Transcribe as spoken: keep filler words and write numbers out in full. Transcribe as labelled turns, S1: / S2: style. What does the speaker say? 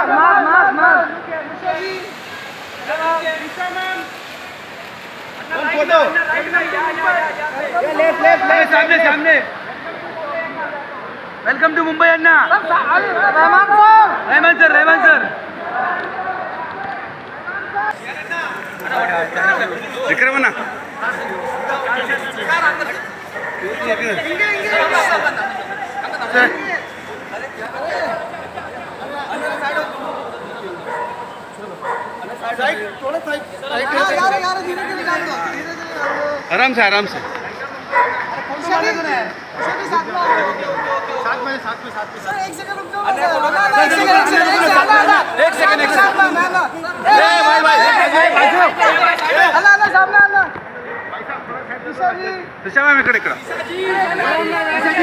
S1: सामने सामने welcome to Mumbai अन्ना रहमान सर रहमान सर विक्रम अन्ना आराम से आराम से
S2: साथ में साथ में साथ में एक सेकंड रुक जाओ एक सेकंड एक सेकंड भाई भाई अल्लाह अल्लाह सामने अल्लाह
S1: दिशा में इकडे इकडे